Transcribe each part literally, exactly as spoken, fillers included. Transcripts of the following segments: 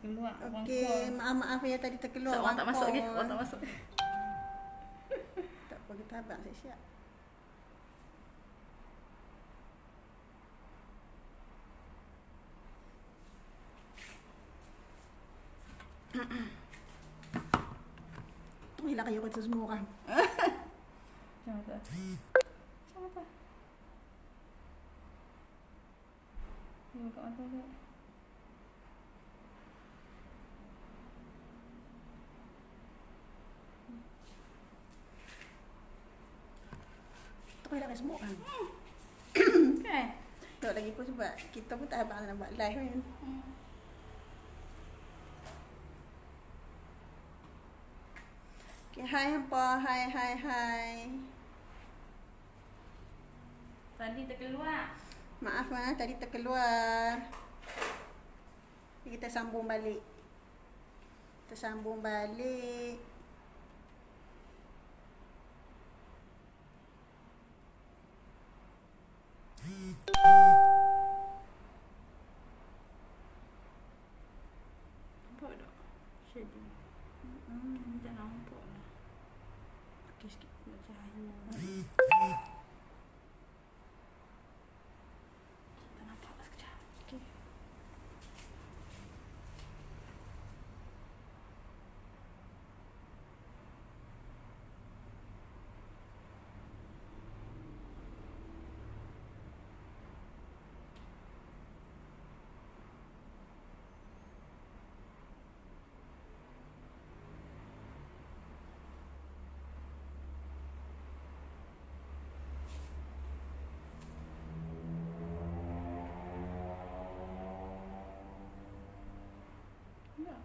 keluar. Okey, maaf-maaf ya tadi terkeluar. Orang tak masuk lagi. Orang tak masuk. Tak apa, kita abang siap-siap. Hilang kayu kata semua orang. Macam apa? Macam apa? Ni buka mata tu. Tu hilang semua orang. Kan? Tak lagi pun sebab kita pun tak abang nak buat live kan. Hmm. Okay, hai hampa, hai hai hai. Tadi terkeluar. Maaf ah, tadi terkeluar. Kita sambung balik. Kita sambung balik. Nampak tak? Shading. Hmm, ni tak nampak lah. Okey sikit. Nak cahaya. Tak nampak lah sekejap. Okey. Tak.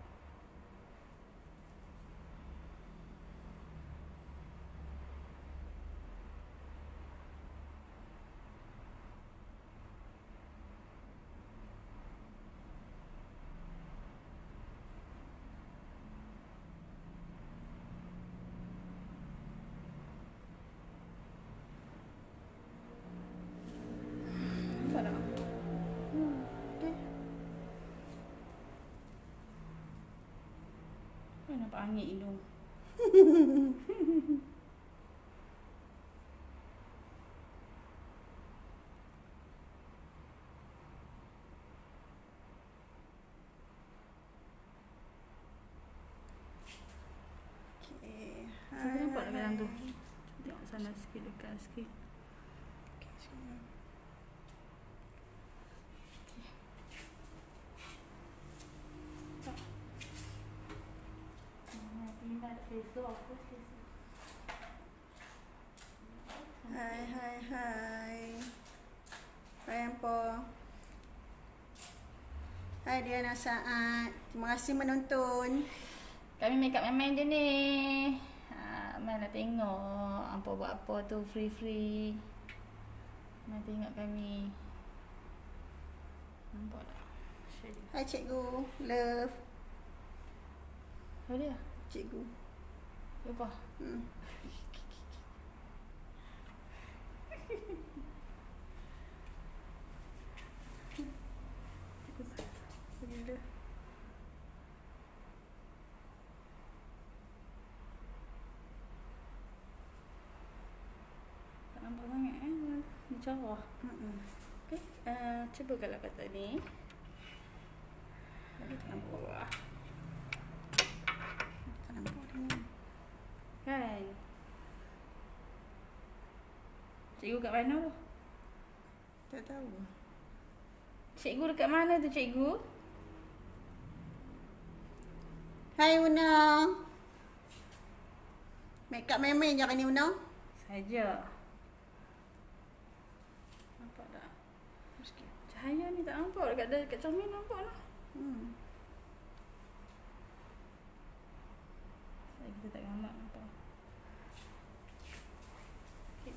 Nampak tak? Hmm, okey. Kan nampak angin hidung. Okey. Saya nampak dekat dalam tu. Tengok sana sikit, dekat sikit. Okey, semua. Hai hai hai. Hai hampa. Hai Diana Saad. Terima kasih menonton. Kami make up main-main je ni. Ha, mai nak tengok apa buat apa tu free-free. Mai tengok kami. Nampak tak? Shading. Hai cikgu. Love. Apa dia? Cikgu. Apa? Hmm. Bila? Tak nampak sangat eh. Dia cerah. Hmm. Okey, uh, cuba kalau kata ni. Lagi tak nampak. Wah. Tak nampak dia. Kan? Cikgu kat mana tu? Tak tahu. Cikgu dekat mana tu cikgu? Hai Una. Make up main-main je ni Una. Saja. Nampak tak? Sikit. Cahaya ni tak nampak. Dekat, dekat cermin nampak lah. Hmm. Saya kita tak gambar nampak. Okay.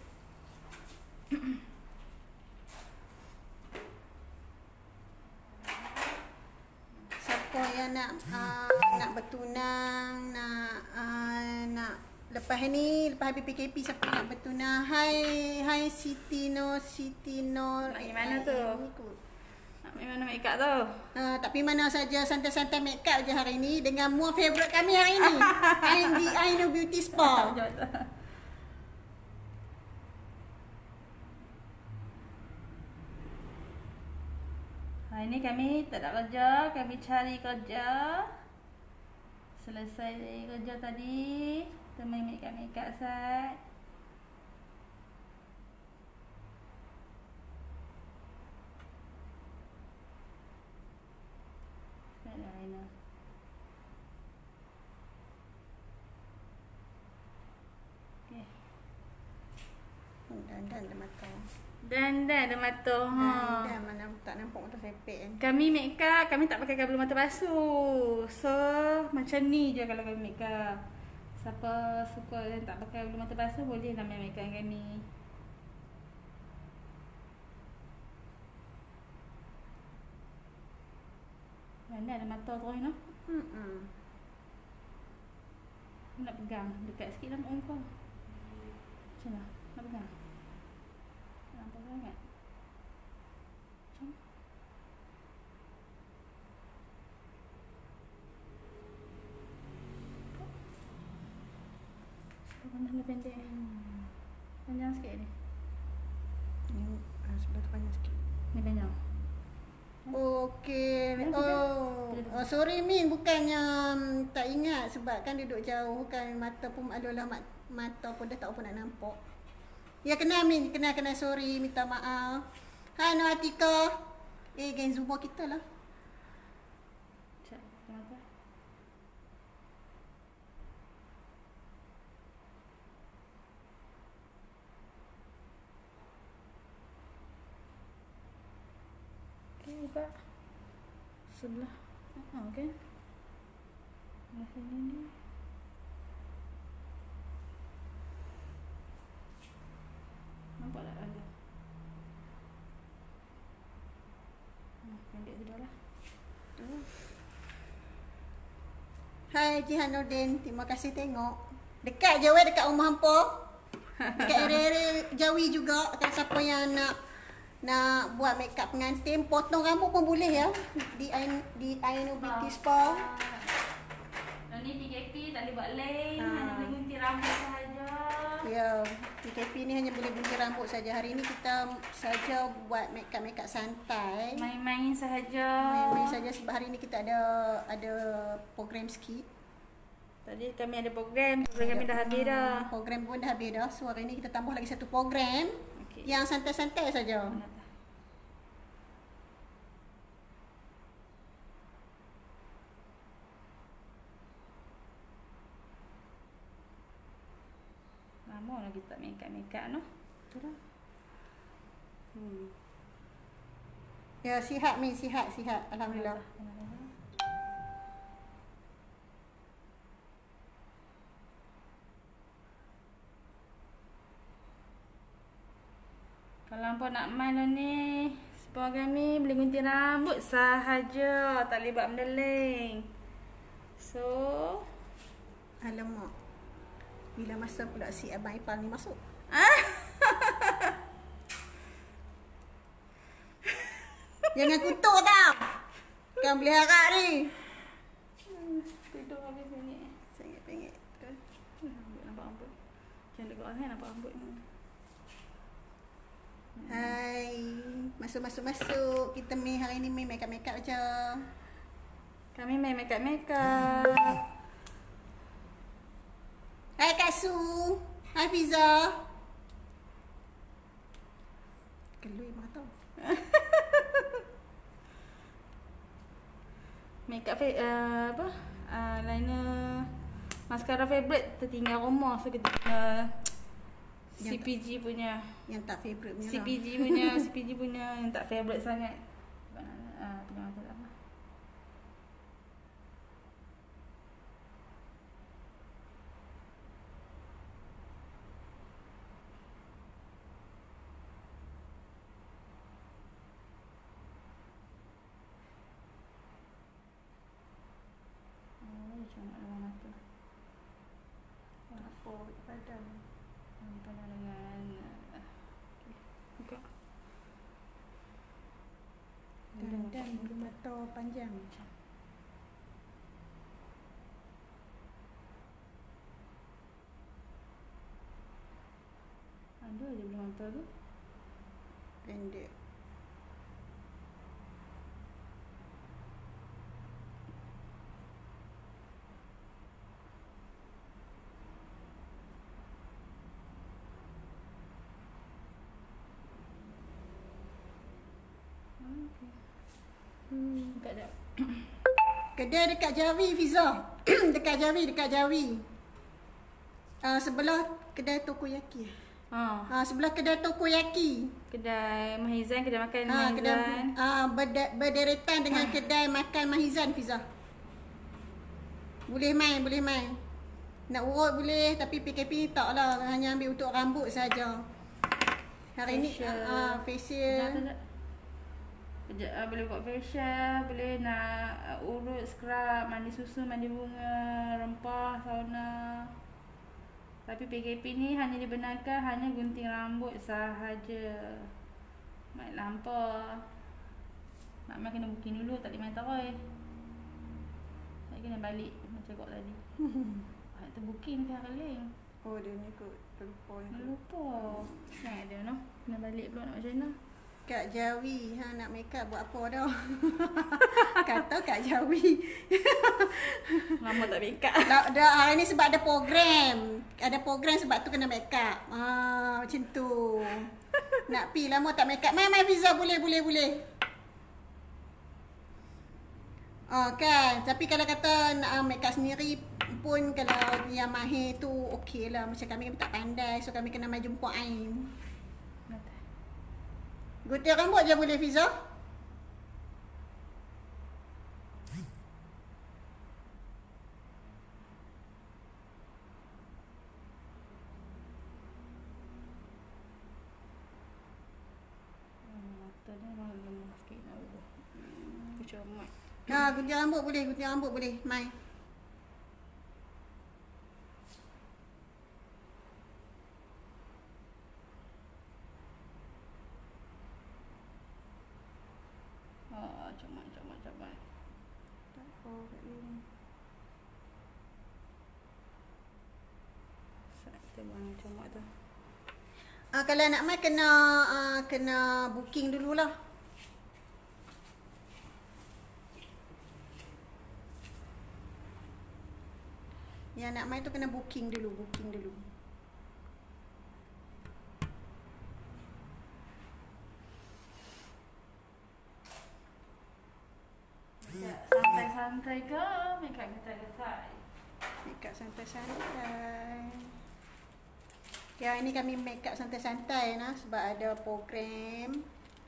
Siapa yang nak uh, nak bertunang, nak uh, nak lepas ni, lepas habis P K P siapa nak bertunang? Hai, hai Siti Nur, Siti Nur. Nak pergi mana tu? Ni kot. Nak Main mana make up tu? Uh, tapi mana saja santai-santai make up je hari ni dengan mua favourite kami hari ni. And the I Know Beauty Spa. Hari ni kami tak ada kerja, kami cari kerja. Selesai dari kerja tadi, kita main make up make up sat. Ada Aina. Okey. Dan dan ada mata. Dan dan ada mata. Ha. Dan mana tak nampak mata sepek kan. Kami make up, kami tak pakai kabel mata basuh. So, macam ni je kalau kami make up. Siapa suka dan tak pakai kabel mata basuh, boleh lah main make up dengan kami. Mana ada mata terus no? Hmm. Nak pegang dekat sikit nampak muka. Macam mana? Nak pegang? Nampak sangat. Macam sebelah mana pendek? Hmm. Panjang sikit ni. Ni ah, sebelah tu panjang sikit. Ni panjang. Okey. Oh. oh, sorry Min, bukannya um, tak ingat sebab kan duduk jauh kan mata pun adalah mat, mata pun dah tak apa nak nampak. Ya kena Min, kena kena sorry, minta maaf. Hai Nur Atika. Eh geng Zumba kita lah. Cak, kenapa? Okey, buka sebelah. Ah, okey. Sebelah sini ni. Nampak tak ada? Hmm, pendek sudah lah. Hai Jihan Nordin, terima kasih tengok. Dekat je weh, dekat rumah hampa. Dekat area-area Jawi juga. Kalau siapa yang nak nak buat make up pengantin, potong rambut pun boleh ya. Di I, di I Know Beauty Spa. Dan ni P K P tak boleh buat leng, Ah. hanya boleh gunting rambut sahaja. Ya, P K P ni hanya boleh gunting rambut saja. Hari ni kita saja buat make up make up santai. Main-main sahaja. Main-main saja sebab hari ni kita ada ada program sikit. Tadi kami ada program, program kami dah habis dah. Program pun dah habis dah. So hari ni kita tambah lagi satu program Okey. yang santai-santai saja. Mana tak? Lama lagi tak make up make up no. Betul lah. Hmm. Ya, sihat Min, sihat, sihat. Alhamdulillah. Kalau hampa nak main lah ni, spa kami boleh gunting rambut sahaja, tak boleh buat benda lain. So, Alamak. Bila masa pula si Abang Ipal ni masuk? Jangan kutuk tau. Kan boleh harap ni. tidur habis bengik. Sangat pengek. Rambut nampak rambut. Jangan dekat orang nampak rambut. Hai. Masuk, masuk, masuk. Kita main hari ni main make-up-make-up je. Kami main make up make up. Hai Kak Su. Hai Fiza. Kelui mata. Make up uh, apa? Uh, liner mascara favorite tertinggal rumah, so kita kena C P G punya. Yang tak favourite punya C P G punya, C P G punya yang tak favorite sangat. Ah, punya mata tak apa. Oh, cuma nak dalam mata. Apa badan. Apa dengan buka. Dan, dan bulu mata panjang. Ada je bulu mata tu. Pendek. Okey. Hmm. Buka jap. Kedai dekat Jawi, Fiza. Dekat Jawi, dekat Jawi. Uh, sebelah kedai Tokoyaki. Ha. Ah, sebelah kedai Tokoyaki. Kedai Mahizan, kedai makan Ah, Mahizan. kedai ah berda, berderetan dengan kedai makan Mahizan, Fiza. Boleh main, boleh main. Nak urut boleh, tapi P K P tak lah, hanya ambil untuk rambut saja. Hari ni Facial. ah facial. Sekejap, sekejap. Sekejap, ah, boleh buat facial, boleh nak uh, urut, scrub, mandi susu, mandi bunga, rempah, sauna. Tapi P K P ni hanya dibenarkan hanya gunting rambut sahaja. Main lampau. Mak Mai kena booking dulu, tak boleh main tarawih. Saya kena balik macam kau tadi. Hak tu booking ke Harling. Oh, dia ni kot terlupa ni. kot. Lupa. Nah, dia noh. Kena balik pula nak macam mana? Kak Jawi, ha nak make up buat apa dah? Kata Kak Jawi. Lama tak make up. dah, dah hari ni sebab ada program. Ada program sebab tu kena make up. Ah, macam tu. Nak pi lama tak make up. Mai mai Fiza, boleh boleh boleh. Oh kan, tapi kalau kata nak uh, make up sendiri pun kalau yang mahir tu okey lah. Macam kami tak pandai, so kami kena mai jumpa Ain. Gunting rambut je boleh, Fiza? Mata ni memang lemah sikit nak ubah. Aku comot. Ha, gunting rambut boleh, gunting rambut boleh. Mai. Oh, comot, comot, comot. Tak apa kat sini. Kita buang comot tu. Ah, kalau nak mai kena uh, kena booking dululah. Yang nak mai tu kena booking dulu, booking dulu. Santai-santai ke? Make up getai-getai? Make up santai-santai. Ya, ini kami make up santai-santai nah sebab ada program.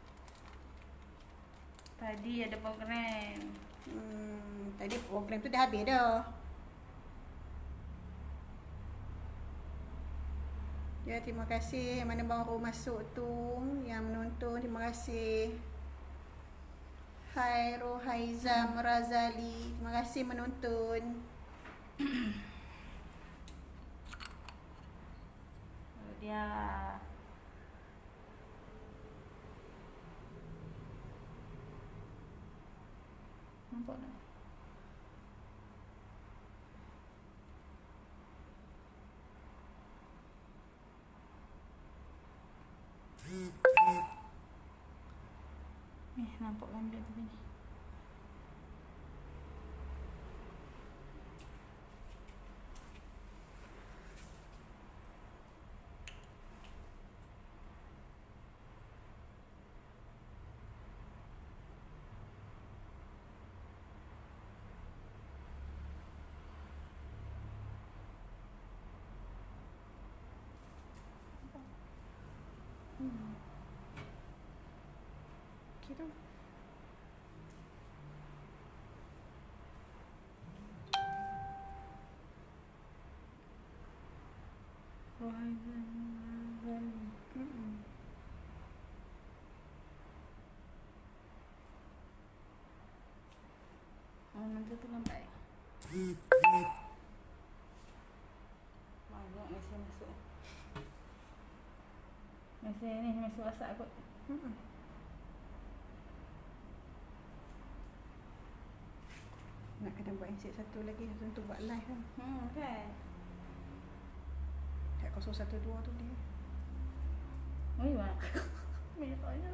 Tadi ada program. Hmm, tadi program tu dah habis dah. Ya, terima kasih yang mana baru masuk tu, yang menonton, terima kasih. Hai Rohaizam Razali, terima kasih menonton. Oh, dia. Nampak tak? Eh, nampak gambar tu ni. Hmm. Kira Rohaizam Razali. hmm. Oh, nanti tu lambat. Masuk, mesej masuk. Mesej ni, mesej WhatsApp kot. Hmm. Ada buat yang set satu lagi untuk buat live kan. Hmm, kan. Kat kosong satu dua tu dia. Oh, iya. Banyak aja.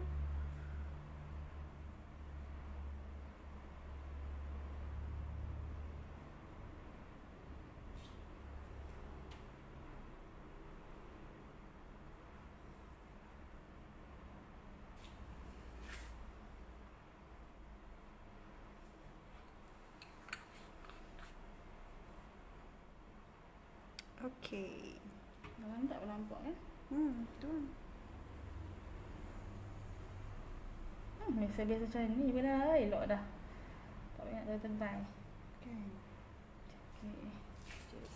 Okey. Jangan tak nampak ya. Hmm, betul. Hmm, biasa-biasa macam ni pun dah elok dah. Tak banyak tebal-tebal. Kan. Okey. Just.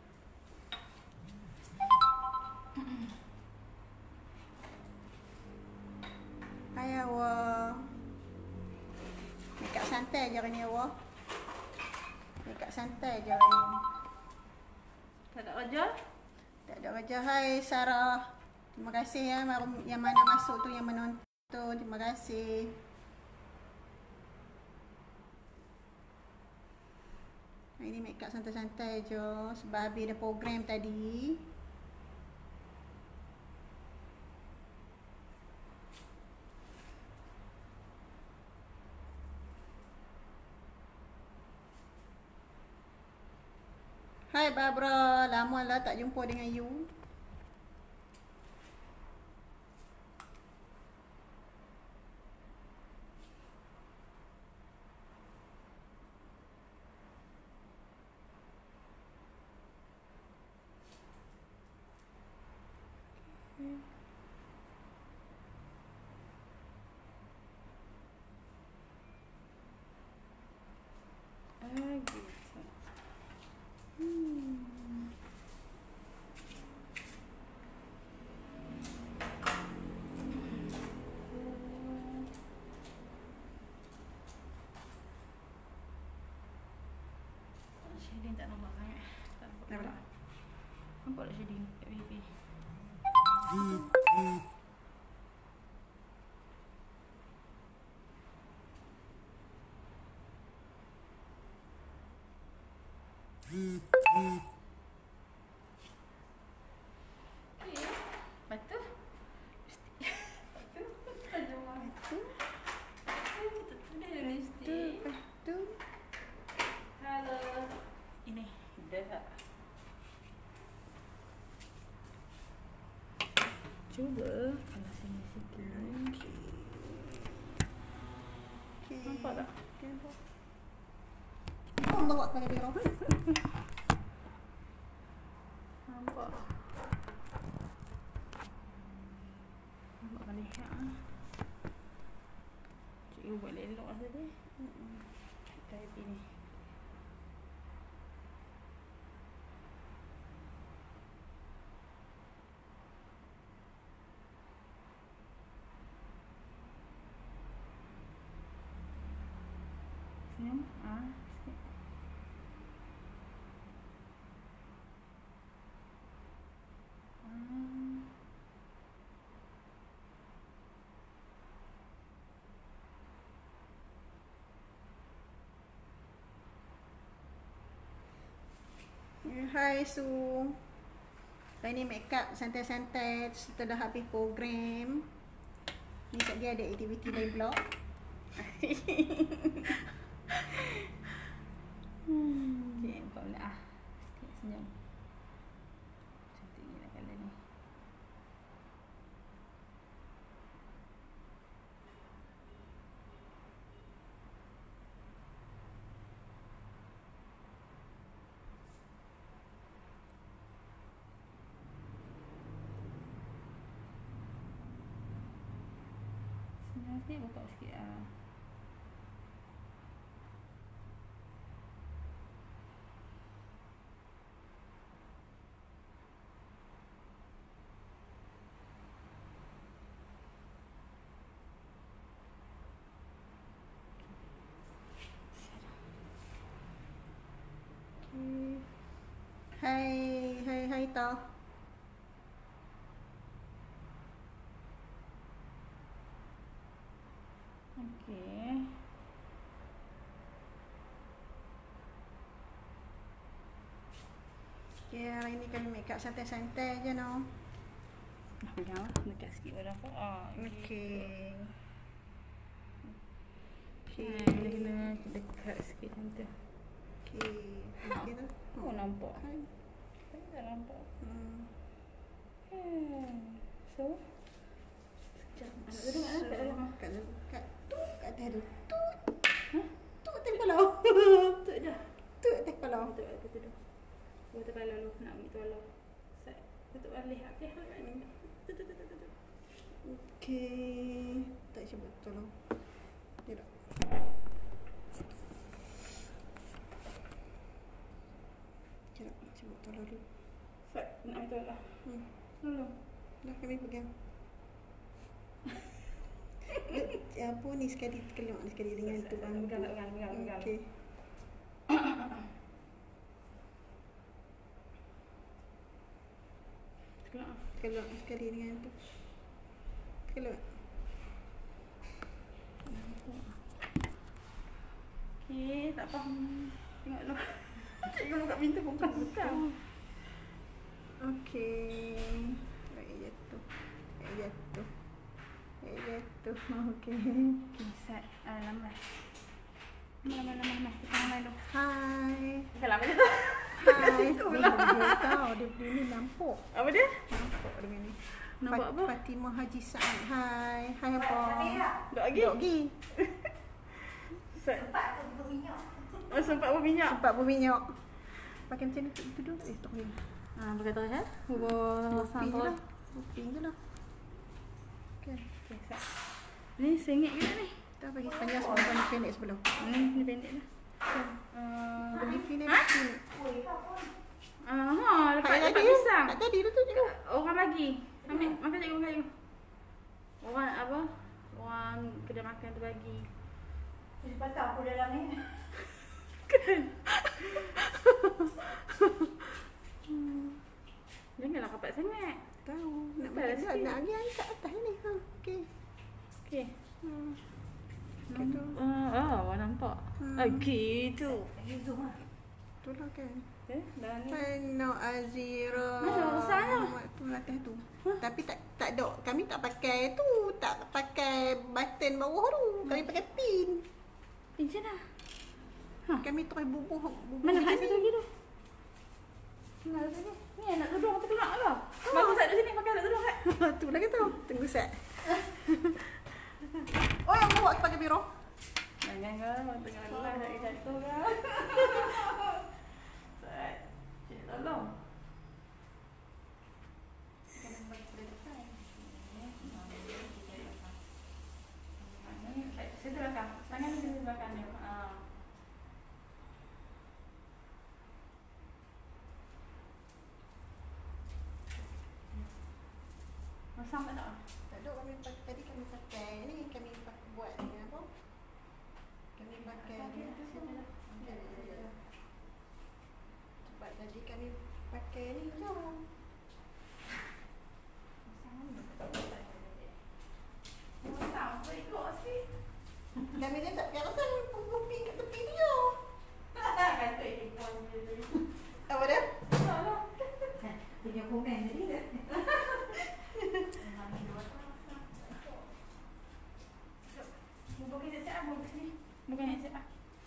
Hai awak. Makeup santai je hari ni awak. Makeup santai je hari ni. Tak ada kerja? Tak ada kerja. Hai Sarah. Terima kasih ya yang mana masuk tu, yang menonton. Terima kasih. Hari ni makeup santai-santai je sebab habis dah program tadi. Hai Barbara, lama lah tak jumpa dengan you. Ah, gitu. Hmm. Shading tak nampak sangat. Tak nampak. Nampak? Nampak tak shading kat pipi? Okay. Lepas tu? Lepas tu? Ada orang. Tu, Kita tulis tu, lipstick. tu. Halo. Ini. Dah tak? Cuba kalau sini sikit. Okey. Okey. Nampak tak? Okey, nampak. Allah Akbar kabira. Nampak. Nampak kan lihat ah. Cikgu buat elok lah tadi. Hmm. Type ini. Senyum. Ah, sikit. Ah. Hai Su. Hari ni makeup santai-santai setelah habis program. Ni kat dia ada aktiviti by blog. Hmm. Okay, nampak pula ah. Sikit senyum. Cantik gila colour ni. Senyum sikit, buka sikit ah. Hai, hai, hai toh. Okey. Okay, hari ni kami make up santai-santai je no. Nah, pegang lah. Dekat sikit pada aku. Ah, Okay. Okay. Kita kena dekat sikit macam tu. Okay. Okay tu. Oh, nampak. Kan. Saya tak nampak. Hmm. Hmm. So, sekejap. Anak duduk mana? Kat dalam. Kat dalam. Kat tu. Kat atas tu. Tu. Hah? Tu atas kepala. Tu dah. Tu atas kepala. Betul, betul, betul. Betul kalau lu nak ambil tolong. Set. Betul balik. Okey, balik. Tu, tu, tu, tu, tu. Okay. Tak cuba tolong. Tidak. Tidak. Cuba tolong dulu. Set. Nak ambil tolong. Hmm. Tolong. Dah kami pegang. Apa ni sekali kelak ni sekali dengan tu bang. Pegang, pegang, pegang, pegang. Okey. Kelak. Kelak sekali dengan tu. Kelak. Okey, tak faham. Tengok dulu. Cikgu buka pintu bukan bukan. Okey. Baik jatuh. Baik jatuh. Baik jatuh. Okey. Okey, set. Ah, lambat. Lambat, lambat, lambat. Kita main dulu. Hai. Dah lama je tu. Hai. Tu Dia lah. dia tahu dia ni nampak. Apa dia? Nampak dia ni. Nampak Fat- apa? Fatimah Haji Saad. Hai. Hai apa? Duk lagi? Duk lagi. Set. Oh, sempat berminyak. Sempat berminyak. Pakai macam ni tu duduk. Eh, tak boleh. Ah, pakai terus ya. Bubur Buping je sambal. lah. Buping je lah. Okay. Okey, set. Ni sengit ke ni? Kita bagi panjang sebelah pandai pendek sebelah. Hmm, ni pendek dah. Ah, Bagi pendek Ha? pendek. Ah, ha, lepas Hai lepas tadi. pisang. Tak tadi tu tunjuk. Orang bagi. Ambil makan cikgu makan cikgu. Orang apa? Orang kedai makan tu bagi. Patah aku dalam ni. Kan? Janganlah rapat sangat. Tahu. Nak Tak, bagi nak sikit. nak lagi air kat atas ni. Ha. Okey. Okey. Hmm. Okey Nampak. tu. Ah, ah, awak nampak. Hmm. Okey tu. Lagi zoom lah. Tu lah kan. Eh, dah ni. Pano Azira. Mana besarnya? Muhammad tu atas tu. Tapi tak tak ada. Kami tak pakai tu. Tak pakai button bawah tu. Kami pakai pin. Pincin dah. Ha. Kami terus bubuh. bubuh Mana macam hak satu ni. lagi tu? Mana satu? Ni anak tudung tu keluar ke? Bagus tak dekat sini pakai anak tudung kan? Tu lagi tu. Tunggu set. Oh yang bawa pakai biro. Jangan kan, tengah kelas nak jatuh kan. Set. Cik tolong. Situ belakang. Tangan di sini belakang ni. Ah. Masam tak tak? Tak ada kami pakai, tadi kami pakai ni kami pakai buat ni apa? Kami pakai ni. Ya, ya, ya. Sebab tadi kami pakai ni je. Masam apa ikut sikit? Kami dia tak pakai rasa puping kat tepi tu je. Kata ikut pun je tadi. Apa dia? Salah. Punya komen tadi dah. Bukan nak siap apa sini. Bukan nak siap.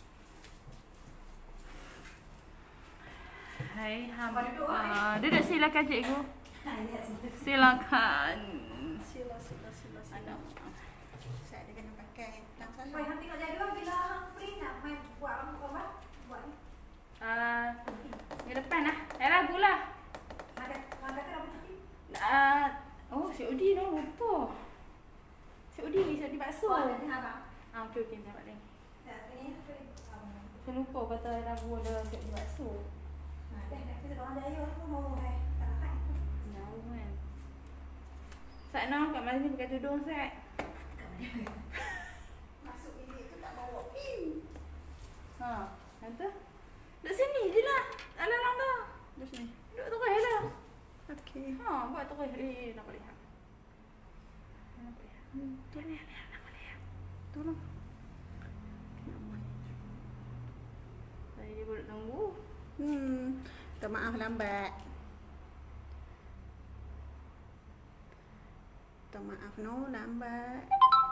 Hai, hamba. duduk, eh? Ah, duduk silakan cikgu. Ha, ya, situ. Silakan. Sila sila sila sila. Anak. Saya ada kena pakai tang sana. Boy, nanti nak jaga bila free nak main buat apa kau buat? Buat ni. Ah, di depan lah. Eh lagu lah. Ada ada kan apa cuti? Ah, oh, si Udi dah lupa. Si Udi, si Udi bakso. Oh, ada apa? Ah, okey okey dapat ni. Ya, ini free. Saya lupa kata lagu ada si Udi bakso. Nah, dah dah kita orang jaya tu mau hai. Tak nak. Jauh kan. Sat no, kat mana ni pakai tudung Sat? Masuk bilik tu tak bawa pin. Ha, kata. Duduk sini je lah. Tak lalang dah. Di sini. Duduk terus lah. Okey. Ha, buat terus. Eh, nampak lihat. Nampak lihat. Hmm, tu lah. Lihat, lihat, nampak lihat. Tu lah. Tadi dia baru tunggu. Hmm. Minta maaf lambat. Minta maaf no lambat.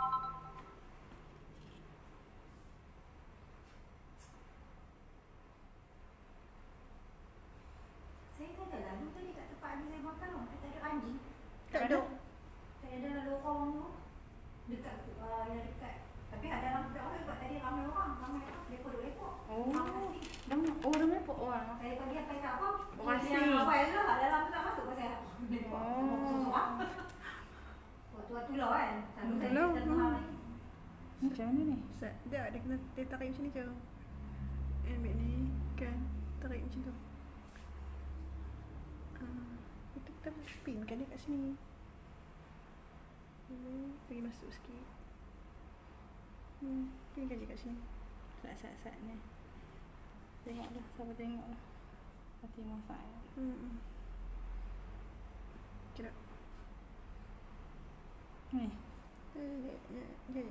Saya tak ada lalu tadi kat tempat ni saya makan tau. Tak ada anjing. Tak ada. Saya ada lalu orang tu. Dekat, uh, yang dekat. Tapi ada dalam budak orang sebab tadi ramai orang. Ramai orang. Lepok-lepok. Oh. Dah oh dah lepok orang. Saya pagi apa tak apa. Orang Yang asing. awal lah. Dalam tu tak masuk pasal lepok. Oh. Waktu-waktu lah kan. Selalu saya Lah, kita hmm. faham ni. Macam mana ni? Set. Dia dia kena dia tarik macam ni je. Ambil ni kan. Tarik macam tu. Ah, kita kita pin kan dia kat sini. Hmm, pergi masuk sikit. Hmm, pin kan dia kat sini. Sat-sat-sat ni. Tengoklah, siapa tengoklah. Hati masak. Hmm. hmm. Kira. Ni. Eh, ya, ya.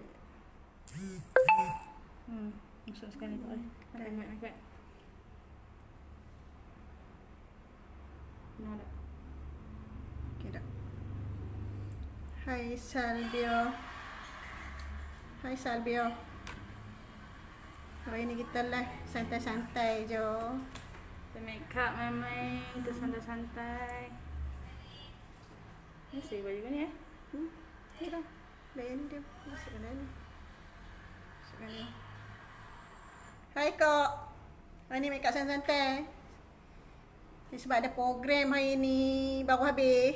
Hmm, masuk sekali tu eh. Nak tengok nak kuat. Nak tak? Kira. Hai Salbio. Hai Salbio. Hari ni kita live santai-santai je. Kita make up main-main, kita santai-santai. Ni saya baju ni eh. Hmm? Kira. Layan ni dia. Masukkan dalam ni. Masukkan ni. Hai Kak. Hari ni make up santai-santai. Ni sebab ada program hari ni baru habis.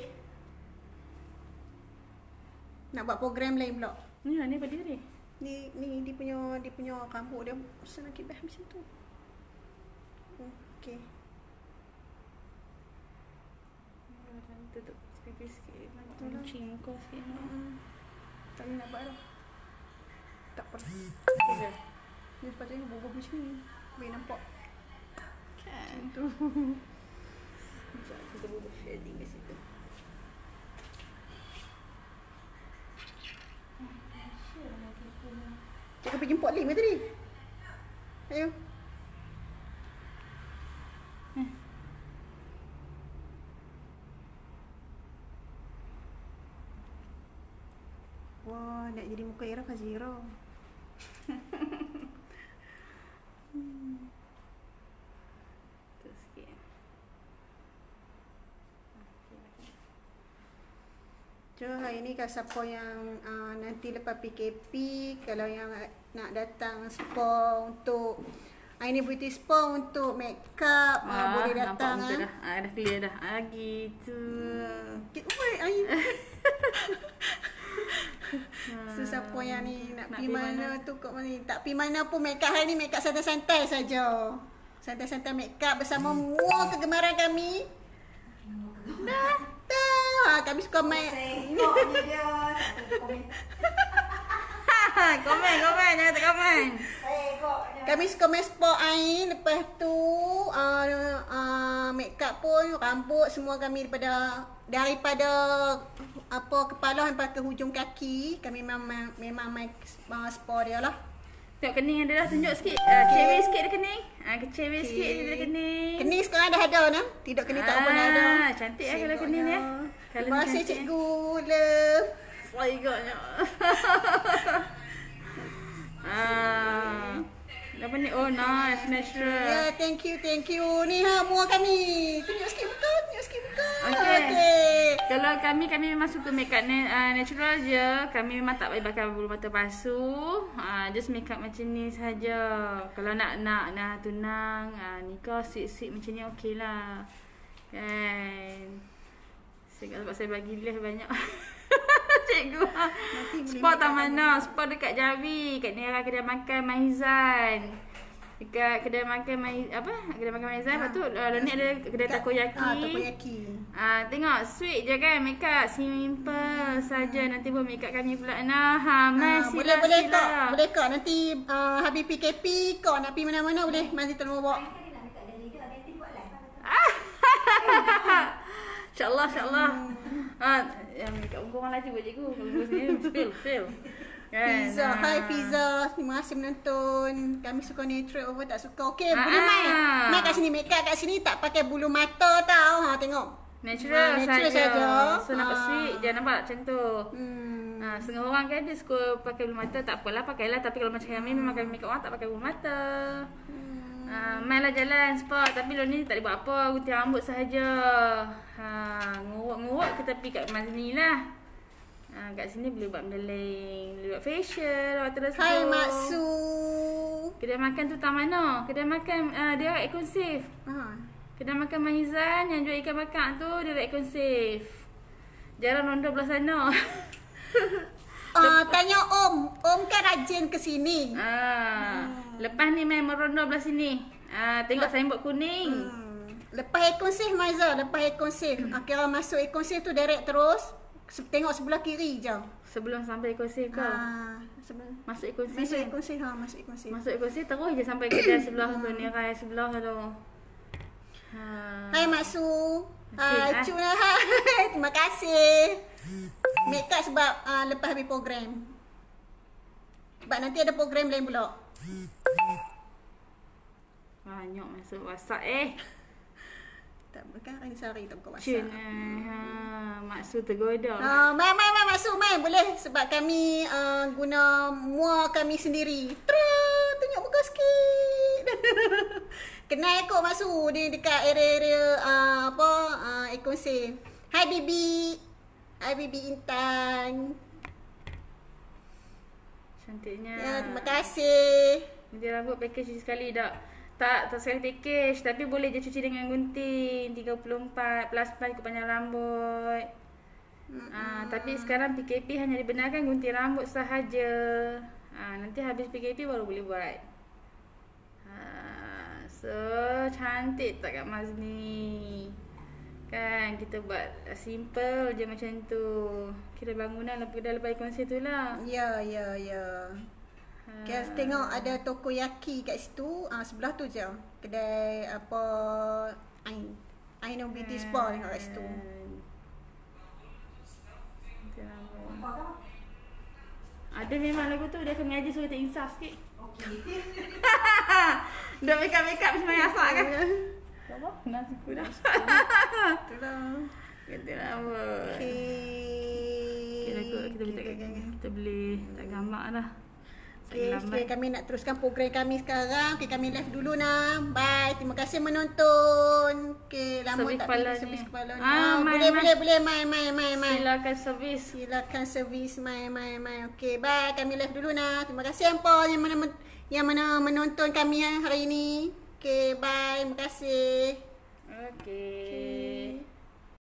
Nak buat program lain pula. Ni lah ni pada ni. Ni ni dia punya dia punya rambut dia pasal nak kibah macam tu. Okey. Tutup pipi sikit. Nampak Betul lah. kucing kau sikit. Hmm. Tak boleh nak buat dah. Tak apa. Okey. Ni sepatutnya bubuh macam ni. Boleh nampak. Kan. Tu. Sekejap kita bubuh shading kat situ. Cakap pergi jemput Lim ke tadi? Ayo. Hmm. Wah, nak jadi muka Ira Fazira. hmm. Tu sikit. Okey, okey. So, hari ni kalau siapa yang uh, nanti lepas P K P, kalau yang nak datang spa untuk hari ni beauty spa untuk make up, uh, Ah, boleh nampak datang muka ah. dah. Ah, dah clear dah. Ah, gitu. Get away, ai. So, siapa yang ni nak, Nak pergi pergi mana, mana? tu kat mana ni. Tak pergi mana pun make up hari ni, make up santai-santai saja. Santai-santai make up bersama semua kegemaran kami. Datang. Ha, kami suka main. Tengoknya dia. Satu komen. Komen, komen. Jangan tak komen. Tengoknya. Kami suka main spa air. Lepas tu uh, uh, make up pun, rambut semua kami daripada daripada apa kepala sampai ke hujung kaki. Kami memang memang main uh, spa dia lah. Tengok kening dia dah tunjuk sikit. Ah, kecewek sikit dia kening. Ah, kecewek Okey. sikit dia kening. Kening sekarang dah ada nah. Tidak kening tak pun dah ada. Ah, cantik lah kalau kening dia. Kalau Terima kasih cantik. cikgu love. Segaknya. Ah. Apa ni? Oh, nice, natural. Ya, yeah, thank you, thank you. Ni ha mua kami. Tunjuk sikit muka, tunjuk sikit muka. Okey. Okey. Kalau kami kami memang suka make up na- uh, natural je. Kami memang tak payah pakai bulu mata palsu. Uh, just make up macam ni saja. Kalau nak nak nak tunang, uh, nikah sweet-sweet macam ni okeylah. Kan. Saya sebab saya bagi lift banyak. Cikgu. Nanti boleh Spot make tak up mana? Spot dekat Jawi, kat Nera kedai makan Mahizan. Dekat kedai makan Mai apa? Kedai makan Mahizan. Lepas tu uh, ni ada kedai takoyaki. Ah, takoyaki. Ah, tengok sweet je kan make up, simple saja. Nanti pun make up kami pula. Nah, ha, mai Ah, sila boleh boleh sila. kak. Boleh kak nanti uh, habis P K P kak nak pergi mana-mana boleh mari tolong bawa. Kan dia nak minta dia leader. Nanti buat live. InsyaAllah, insyaAllah. Ah, yang make up orang laju buat cikgu. Kalau cikgu sini spill, spill. Kan? Fiza, Ah. hai Fiza. Terima kasih menonton. Kami suka natural over tak suka. Okey, Ah, boleh mai. ah. Mai kat sini, make up kat sini tak pakai bulu mata tau. Ha tengok. Natural, Ah, natural saja. saja. So nampak Ah. sweet je, nampak macam tu. Hmm. Ha, setengah orang kan dia suka pakai bulu mata, tak apalah pakailah. Tapi kalau macam kami memang kami make up orang tak pakai bulu mata. Hmm. Ha, mainlah jalan sport. Tapi lo ni tak boleh buat apa, gunting rambut sahaja. Ha, ngurut-ngurut ke tepi kat Mazni lah. Ha, kat sini boleh buat benda lain. Boleh buat facial, buat terus. Hai Maksu. Kedai makan tu tak mana? Kedai makan uh, dia eksklusif. Ha. Kedai makan Mahizan yang jual ikan bakar tu dia eksklusif. Jarang rondo belah sana. Uh, tanya Om. Om kan rajin ke sini. Ah, lepas ni main merondo belah sini. Ah, tengok signboard kuning. Hmm. Lepas ekonsif Maiza, lepas ekonsif. Hmm. Kira masuk ekonsif tu direct terus. Se- Tengok sebelah kiri je. Sebelum sampai ekosif kau. Ah, sebelum Masuk ekosif. masuk kan? ekonsif ha, masuk ekonsif. Masuk ekosif terus je sampai kedai sebelah tu, ni rai sebelah tu. Ha. Hai Maksu. Cun, Hai eh. Cun. Hai. Terima kasih. Make up sebab uh, lepas habis program. Sebab nanti ada program lain pula. Banyak masuk WhatsApp eh. Tak bukan hari sehari tak buka Cun WhatsApp. eh. Ha, maksud tergoda. Ah, mai mai mai masuk mai boleh sebab kami uh, guna mua kami sendiri. Tra, tunjuk muka sikit. Kenal kot masuk dia dekat area-area uh, apa uh, ekosif. Hai Bibi. Hai Bibi Intan. Cantiknya. Ya, terima kasih. Gunting rambut package sekali tak? Tak, tak sekali package. Tapi boleh je cuci dengan gunting. tiga puluh empat plus plus ikut panjang rambut. Hmm. Uh, tapi sekarang P K P hanya dibenarkan gunting rambut sahaja. Uh, nanti habis P K P baru boleh buat. Uh, so, cantik tak Kak Mazni? Kan kita buat simple je macam tu. Kira bangunan lepas dah lepas konsep tu lah. Ya, ya, ya. Guys, tengok ada tokoyaki kat situ. Ah, sebelah tu je. Kedai apa Ain. Ain no Beauty Spa tengok kat situ. Apa dah? Ada memang lagu tu dia akan mengaji suruh kita insaf sikit. Okey. Dah make up make up semayang asak kan? Apa? Nasi kuda. Itulah. Kita rambut. Okey. Kita ikut kita boleh Okey, okey, okey. kita boleh tak gambar lah. Okey, Lambat. okay, kami nak teruskan program kami sekarang. Okey, kami live dulu nah. Bye. Terima kasih menonton. Okey, lama Servis tak kepala pergi ni. servis kepala ni. Ah, Ah, mai, boleh, mai. boleh, boleh. Mai, mai, mai, mai. Silakan servis. Silakan servis mai, mai, mai. Okey, bye. Kami live dulu nah. Terima kasih hampa yang mana yang mana menonton kami hari ini. Okey, bye. Terima kasih.